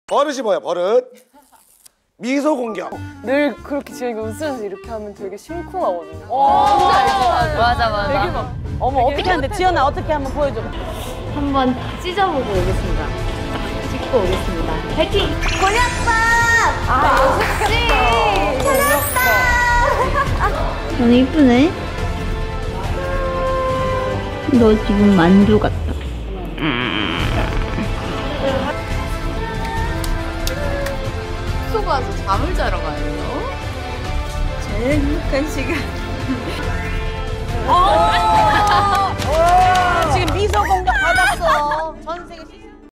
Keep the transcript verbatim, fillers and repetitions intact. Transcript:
버릇이 뭐야, 버릇? 미소 공격. 늘 그렇게 지영이가 웃으면서 이렇게 하면 되게 심쿵하거든요. 뭔지 알죠? 맞아, 맞아. 되게 막 어머, 어떻게 하는데? 지연아, 어떻게 한번 보여줘봐. 한번 찢어보고 오겠습니다. 딱 찍고 오겠습니다. 파이팅! 곤약밥! 아, 맛있겠다. 곤약밥! 너무 이쁘네. 너 지금 만두 같다. 숙소 가서 잠을 자러 가요. 제일 행복한 시간. 지금 미소 공격 받았어. 전 세계 시선.